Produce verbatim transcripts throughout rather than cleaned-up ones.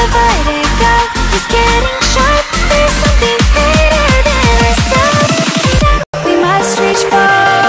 the vertigo is getting sharp. There's something greater than ourselves that we must reach for.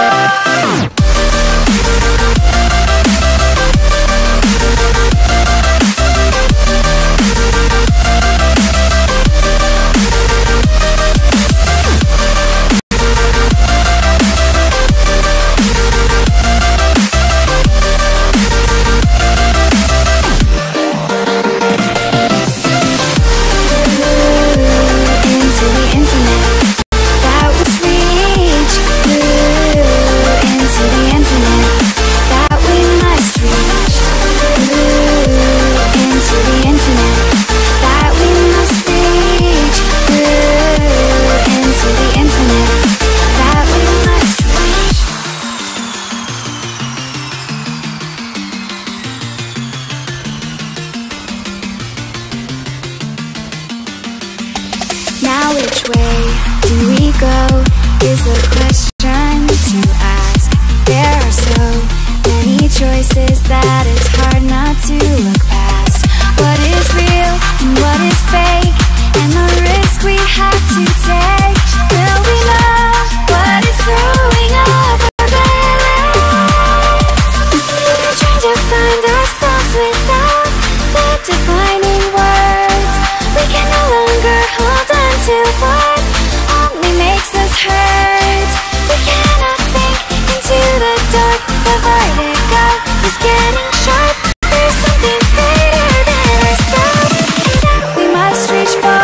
Now which way do we go is the question to ask. There are so many choices that it's hard not to look past. What is real and what is fake, and the risk we have to take. Will we know what is throwing up our balance? We're trying to find ourselves without the defining words. We can no longer hold on to what only makes us hurt. We cannot sink into the dark. The vertigo is getting sharp. There's something greater than ourselves that we must reach for.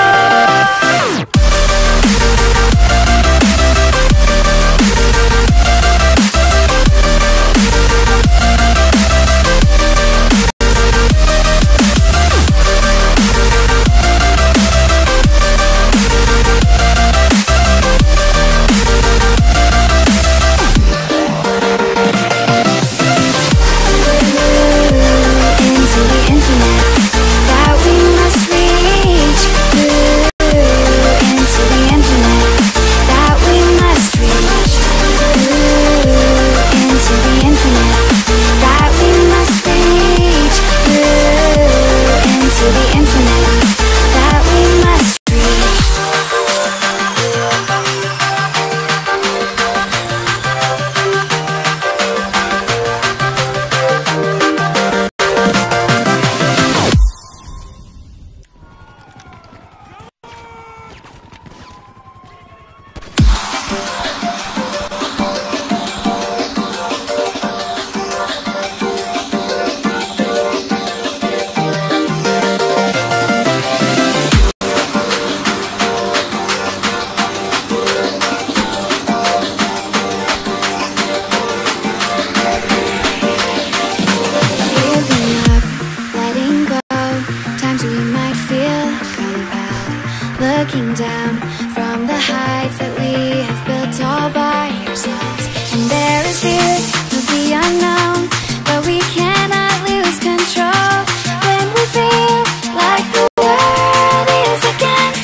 Looking down from the heights that we have built all by ourselves. And there is fear of the unknown, but we cannot lose control when we feel like the world is against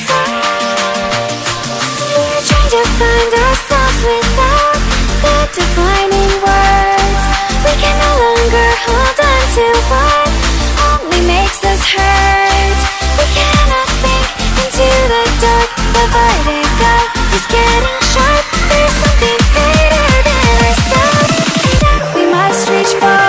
us. We're trying to find ourselves without the defining words. We can no longer hold on to what only makes us hurt. We cannot sink into the dark. The vertigo is getting sharp. There's something greater than ourselves that we must reach for.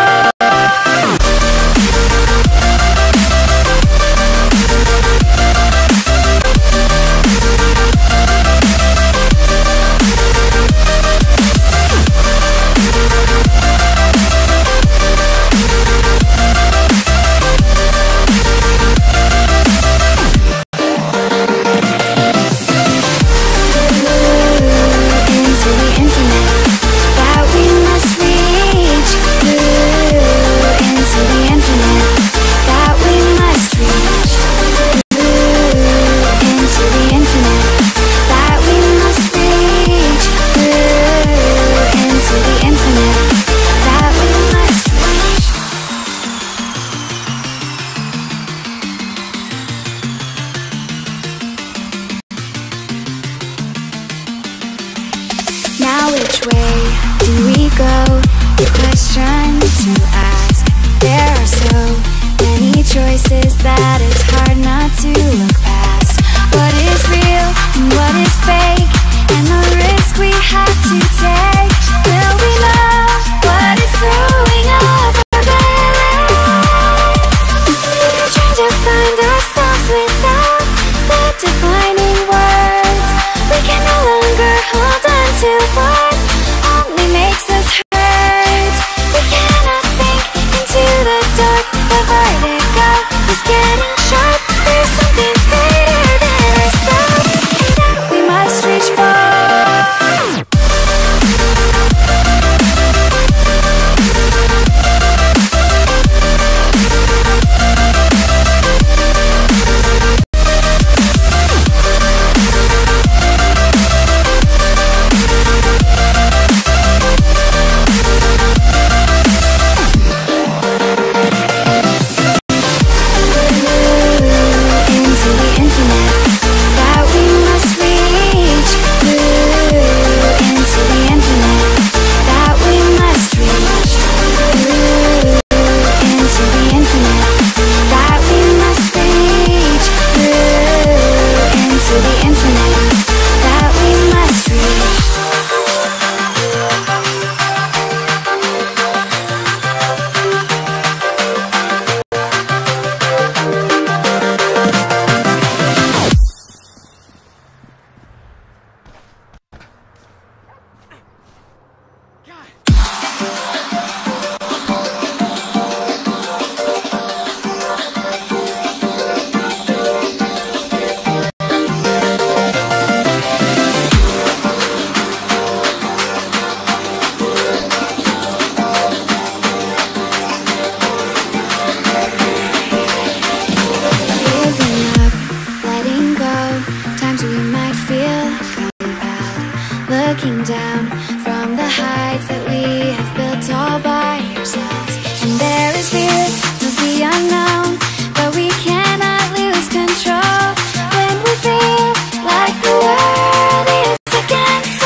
Now which way do we go? The question to ask. There are so many choices. choices that it's hard not to look past. What is real and what is fake, and the risk we have to take. Will we love what is throwing up our balance? We're trying to find ourselves without the defining words. We can no longer hold on to what only makes us hurt. We cannot sink into the dark. The vertigo is getting sharp. There's something greater than ourselves that we must reach for. Looking down from the heights that we have built all by ourselves. And there is fear of the unknown, but we cannot lose control when we feel like the world is against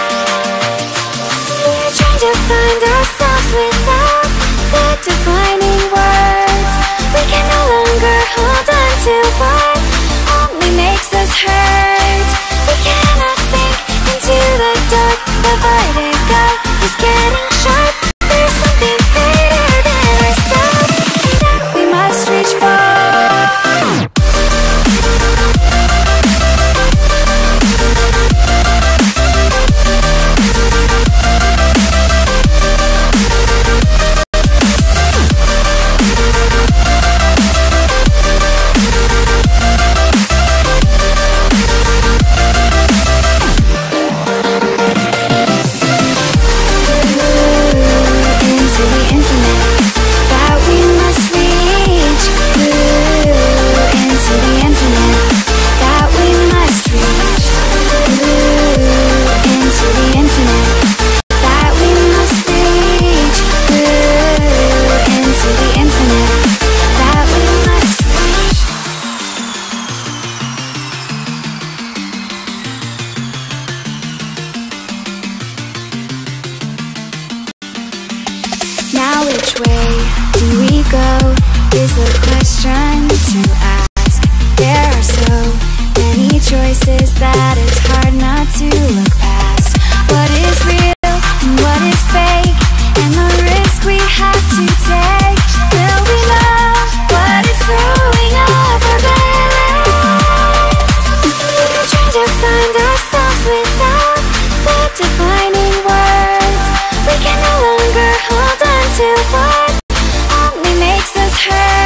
us. We're trying to find ourselves without the defining words. We can no longer hold on to what only makes us hurt. We cannot sink into the dark. The vertigo is getting sharp. There's something greater than ourselves that we must reach for. Now which way do we go is the question to ask. There are so many choices that it's hard not to look past. What is real and what is fake, and the risk we have to take. Will we love what is throwing up our balance? We're trying to find ourselves without the defining words. We can no longer hold on to what only makes us hurt.